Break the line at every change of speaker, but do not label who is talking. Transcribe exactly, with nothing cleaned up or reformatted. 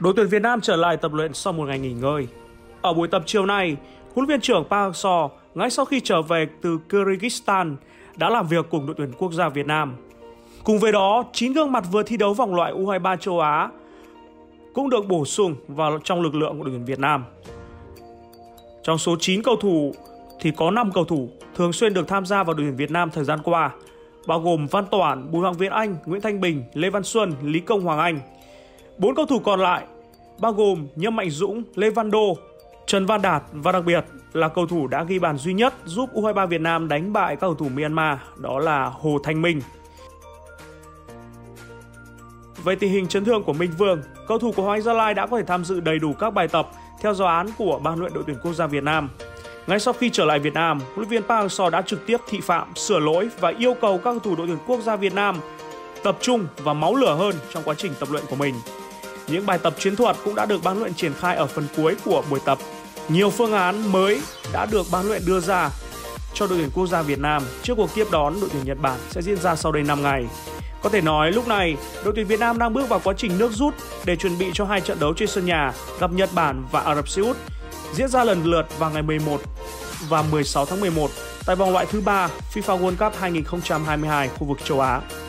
Đội tuyển Việt Nam trở lại tập luyện sau một ngày nghỉ ngơi. Ở buổi tập chiều nay, huấn luyện viên trưởng Park Hang-seo ngay sau khi trở về từ Kyrgyzstan đã làm việc cùng đội tuyển quốc gia Việt Nam. Cùng với đó, chín gương mặt vừa thi đấu vòng loại U hai ba châu Á cũng được bổ sung vào trong lực lượng của đội tuyển Việt Nam. Trong số chín cầu thủ thì có năm cầu thủ thường xuyên được tham gia vào đội tuyển Việt Nam thời gian qua, bao gồm Văn Toản, Bùi Hoàng Việt Anh, Nguyễn Thanh Bình, Lê Văn Xuân, Lý Công Hoàng Anh. Bốn cầu thủ còn lại bao gồm Nhâm Mạnh Dũng, Lê Văn Đô, Trần Văn Đạt và đặc biệt là cầu thủ đã ghi bàn duy nhất giúp U hai ba Việt Nam đánh bại các cầu thủ Myanmar, đó là Hồ Thanh Minh. Về tình hình chấn thương của Minh Vương, cầu thủ của Hoàng Anh Gia Lai đã có thể tham dự đầy đủ các bài tập theo giáo án của ban luyện đội tuyển quốc gia Việt Nam. Ngay sau khi trở lại Việt Nam, huấn luyện viên Park Hang-seo đã trực tiếp thị phạm, sửa lỗi và yêu cầu các cầu thủ đội tuyển quốc gia Việt Nam tập trung và máu lửa hơn trong quá trình tập luyện của mình. Những bài tập chiến thuật cũng đã được ban luyện triển khai ở phần cuối của buổi tập. Nhiều phương án mới đã được ban luyện đưa ra cho đội tuyển quốc gia Việt Nam trước cuộc tiếp đón đội tuyển Nhật Bản sẽ diễn ra sau đây năm ngày. Có thể nói lúc này, đội tuyển Việt Nam đang bước vào quá trình nước rút để chuẩn bị cho hai trận đấu trên sân nhà gặp Nhật Bản và Ả Rập Xê Út diễn ra lần lượt vào ngày mười một và mười sáu tháng mười một tại vòng loại thứ ba FIFA World Cup hai nghìn không trăm hai mươi hai khu vực châu Á.